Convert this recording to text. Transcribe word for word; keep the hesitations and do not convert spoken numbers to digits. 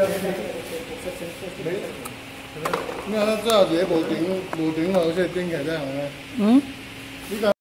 你看它最后一个无长无长哦，说顶起来这样啊。嗯。